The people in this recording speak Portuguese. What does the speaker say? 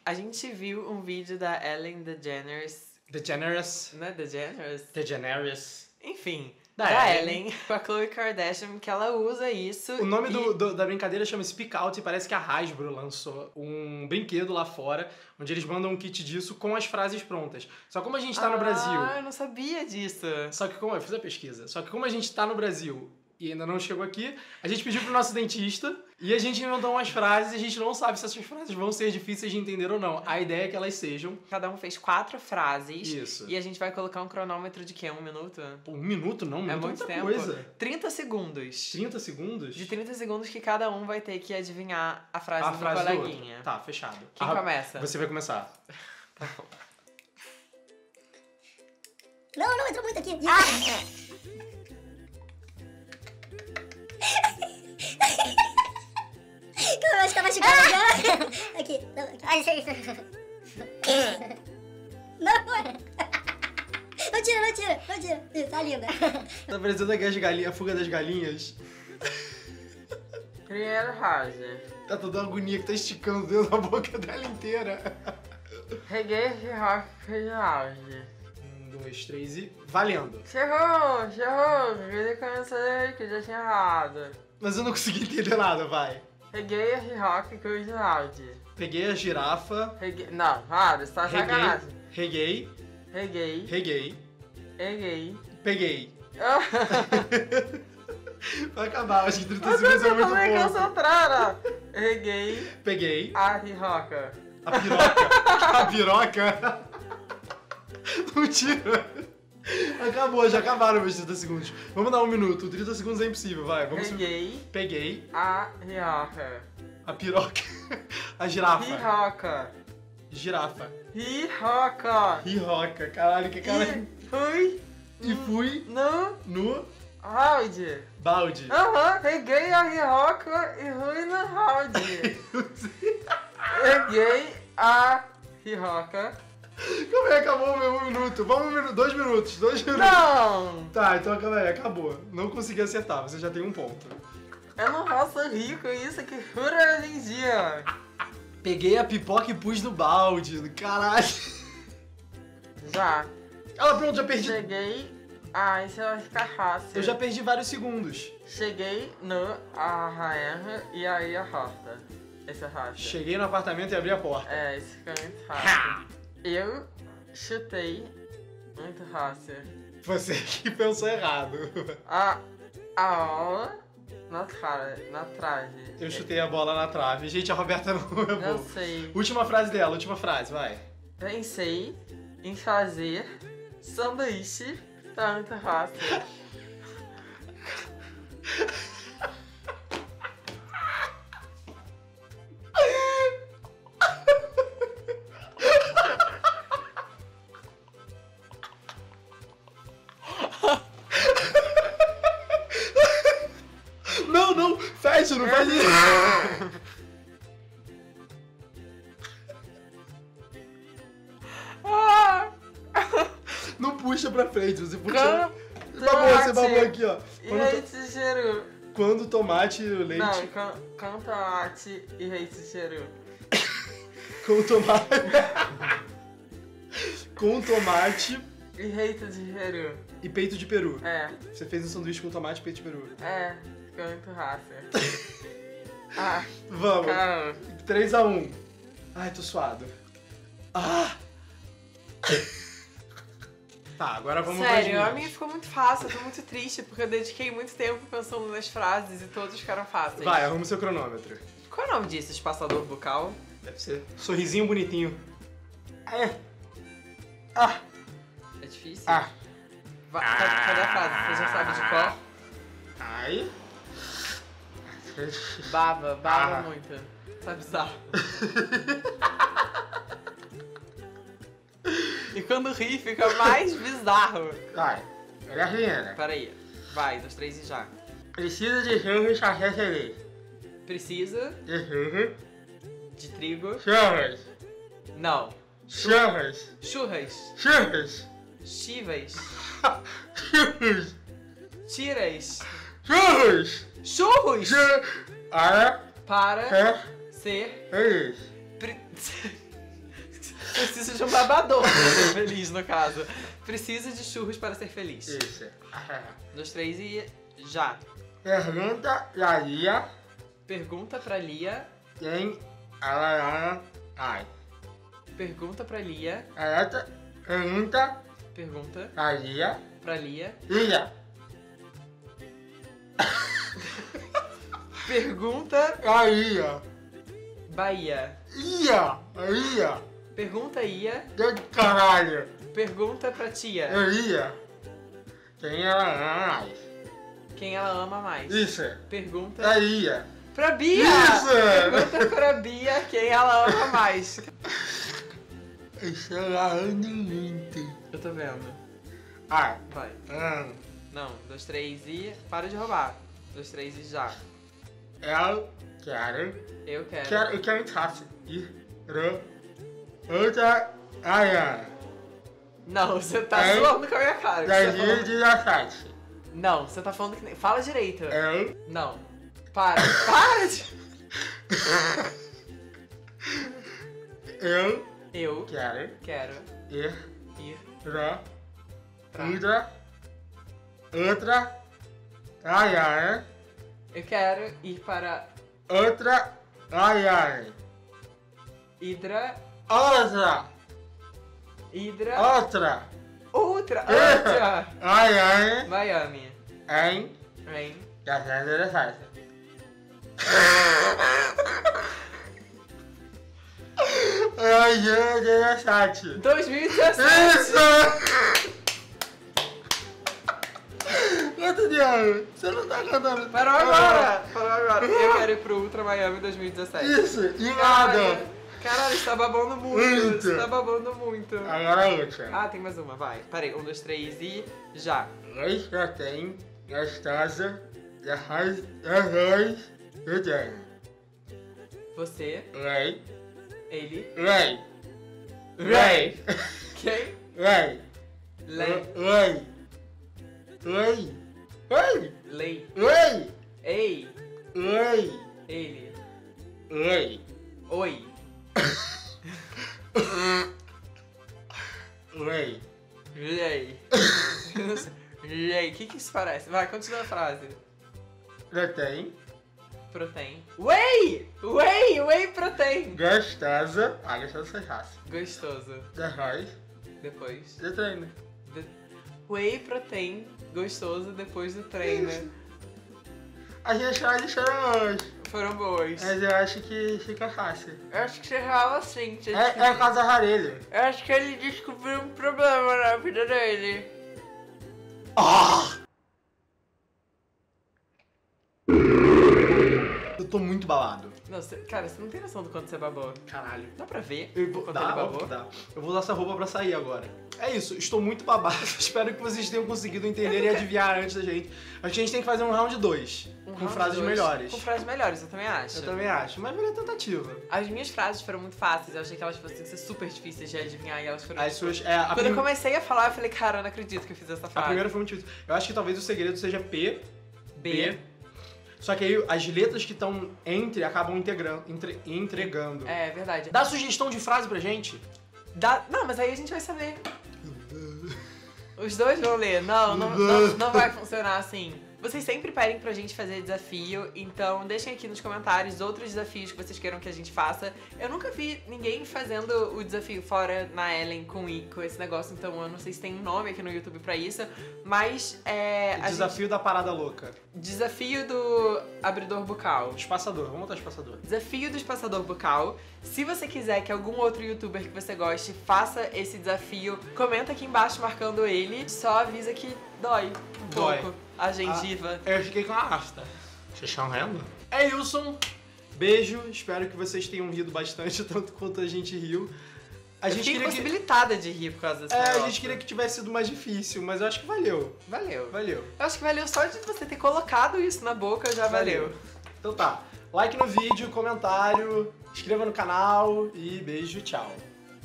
A gente viu um vídeo da Ellen DeGeneres. DeGeneres. Não é DeGeneres? DeGeneres. Enfim, Da Ellen, com a Khloe Kardashian, que ela usa isso. O nome da brincadeira chama Speak Out e parece que a Hasbro lançou um brinquedo lá fora, onde eles mandam um kit disso com as frases prontas. Só como a gente tá no Brasil... Ah, eu não sabia disso. Só que como... Eu fiz a pesquisa. Só que como a gente tá no Brasil e ainda não chegou aqui, a gente pediu pro nosso dentista e a gente inventou umas frases e a gente não sabe se essas frases vão ser difíceis de entender ou não. A ideia é que elas sejam. Cada um fez 4 frases. Isso. E a gente vai colocar um cronômetro de quê? 1 minuto? Pô, 1 minuto não, 1 minuto muito muita tempo. coisa. 30 segundos. 30 segundos? De 30 segundos que cada um vai ter que adivinhar a frase do frase coleguinha. do tá, fechado. Quem começa? Você vai começar. Tá bom. Não, entrou muito aqui. Como eu acho que tá machucado. Aqui. Não, aqui. Ai, isso. Não tira. Isso, tá linda. Tá parecendo aqui a fuga das galinhas. Primeira frase. Tá toda uma agonia que tá esticando dentro da boca dela inteira. Reguei esse rock fez auge. 1, 2, 3 e... valendo. Chegou! Ele começou que eu já tinha errado. Mas eu não consegui entender nada, vai. Reguei esse rock fez auge. Peguei a girafa. Não, para, você tá sacanagem. Reguei. Peguei. Vai acabar, acho que 30 segundos é muito pouco. pouco. Concentrada. Peguei a piroca. A piroca? Não tira. Acabou, já acabaram meus 30 segundos. Vamos dar 1 minuto, 30 segundos é impossível, vai. Peguei a piroca. A piroca. A girafa. Girafa. Riroca. Caralho, que cara. E fui no balde. Peguei a riroca e fui no balde. Peguei a riroca. Como é que acabou o meu 1 minuto? Vamos 2 minutos. Não! Tá, então acabou. Não consegui acertar, você já tem 1 ponto. Eu não posso rir com isso, que fura hoje em dia. Peguei a pipoca e pus no balde. Caralho. Já. Pronto, já perdi. Cheguei... isso vai ficar fácil. Eu já perdi vários segundos. Cheguei no arranha e aí a porta. Esse é fácil. Cheguei no apartamento e abri a porta. Isso fica muito fácil. Eu chutei muito fácil. Você que pensou errado. A bola na trave. Eu chutei a bola na trave. Gente, a Roberta não é boa. Não sei. Última frase dela, vai. Pensei em fazer sanduíche. Tá muito fácil. Não, fecha, não faz isso. Não puxa pra frente, você puxa. Você babou aqui, ó. E leite cheiro. Quando o tomate e o leite. Não, com tomate e leite cheiro. Com tomate. Com tomate. E leite de peru. E peito de peru. Você fez um sanduíche com tomate e peito de peru. Ficou muito fácil. Vamos. Calma. 3-1. Ai, tô suado. Tá, agora vamos ver. Sério, a minha ficou muito fácil, eu tô muito triste, porque eu dediquei muito tempo pensando nas frases e todas ficaram fáceis. Vai, arruma o seu cronômetro. Qual é o nome disso? Espaçador bucal? Deve ser. Sorrisinho bonitinho. É difícil? Cadê a frase? Você já sabe de qual? Ai. Baba muito. Tá bizarro. E quando ri, fica mais bizarro. Vai, olha a rienda. Peraí. Vai, 2, 3 e já. Precisa de churros café feliz. Precisa De churros. de trigo. Churros. Não. Churros. Churras. Churros. Chivas. Churros. Tiras. Churros. Churros! Para. Para ser Feliz. Preciso de um babador para ser feliz, no caso. Preciso de churros para ser feliz. Isso. 2, 3 e já. Pergunta pra Lia Pergunta pra Lia. quem ela ai. Pergunta pra Lia. Pergunta Pergunta pra Lia. pra Lia. Lia. Pergunta A Lia. Bahia. Lia. Pergunta Ia. Do caralho. Pergunta pra tia. Lia. Quem ela mais? Quem ela ama mais. Isso. Pergunta A Lia. pra Bia. Isso. Pergunta pra Bia quem ela ama mais. Isso é muito. Eu tô vendo. Ai. Vai. Não, 2, 3 e... Para de roubar. 2, 3 e já. Eu quero. Eu quero. Eu quero ir outra Ayana. Não, você tá É. zoando com a minha cara. que você tá falando- 2017. Não, você tá falando que nem... Fala direito. Eu Não. Para. Para de... Eu quero quero ir ir pra pra... outra Ayana. Eu quero ir para Outra Ayana. Hidra... Outra. Outra! Ayana Miami. em Em 2017. Ai, 2017. 2017! Isso! Quanto de ano? Você não tá cantando. Parou agora! Parou agora. Eu quero ir pro Ultra Miami 2017. Isso, e nada. Caralho, você tá babando muito. Muito. Você tá babando muito. Agora a última. Ah, tem mais uma, vai. Parei, 1, 2, 3 e já. Nós já tem gostosa arroz eu tenho. Você, Lei. ele, Lei. Ray. Quem? Lei. Lei. Lei. Lei. Lei. Lei. Lei. Ei. Lei. Ele. Lei. Oi. Lei. Lei. Lei. O que isso parece? Vai, continua a frase. Já tem Protein. Whey! Whey! Whey protein. gostosa. Ah, gostosa foi fácil. Gostoso. Arroz Depois. de treino. Whey protein. Gostoso depois do treino. A gente vai deixando hoje. Foram boas. Mas eu acho que fica fácil. Eu acho que você fala assim. É casa rarelho. Eu acho que ele descobriu um problema na vida dele. Eu tô muito balado. Não, cara, você não tem noção do quanto você babou. Caralho. Dá pra ver Eu vou, quanto dá, ele óbvio babou? que dá. Eu vou usar essa roupa pra sair agora. É isso, estou muito babado. Espero que vocês tenham conseguido entender e adivinhar antes da gente. Acho que a gente tem que fazer um round 2. Com round frases dois. melhores. Com frases melhores, eu também acho. Eu também acho, mas vale a tentativa. As minhas frases foram muito fáceis, eu achei que elas fossem ser super difíceis de adivinhar e elas foram... As tipo- suas. Quando eu comecei a falar, eu falei, cara, eu não acredito que eu fiz essa A frase. primeira foi muito difícil. Eu acho que talvez o segredo seja P, B. Só que aí as letras que estão entre acabam entregando. É, verdade. Dá sugestão de frase pra gente? Não, mas aí a gente vai saber. Os dois vão ler. Não vai funcionar assim. Vocês sempre pedem pra gente fazer desafio, então deixem aqui nos comentários outros desafios que vocês queiram que a gente faça. Eu nunca vi ninguém fazendo o desafio fora na Ellen com esse negócio, então eu não sei se tem um nome aqui no YouTube pra isso, mas Desafio da parada louca. Desafio do abridor bucal. Espaçador, vamos botar espaçador. Desafio do espaçador bucal. Se você quiser que algum outro youtuber que você goste faça esse desafio, comenta aqui embaixo marcando ele. Só avisa que dói um Dói. pouco a gengiva. Eu fiquei com a asta. Vocês estão vendo? É Wilson. Beijo. Espero que vocês tenham rido bastante, tanto quanto a gente riu. A Eu gente fiquei queria que... impossibilitada de rir por causa desse a negócio. gente queria que tivesse sido mais difícil, mas eu acho que valeu. Valeu. Valeu. Eu acho que valeu só de você ter colocado isso na boca, já valeu. Então tá. Like no vídeo, comentário, inscreva no canal e beijo, tchau.